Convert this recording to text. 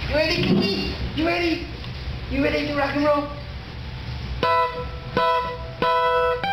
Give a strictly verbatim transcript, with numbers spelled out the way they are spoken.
You ready, Kiki? You ready? You ready to rock and roll?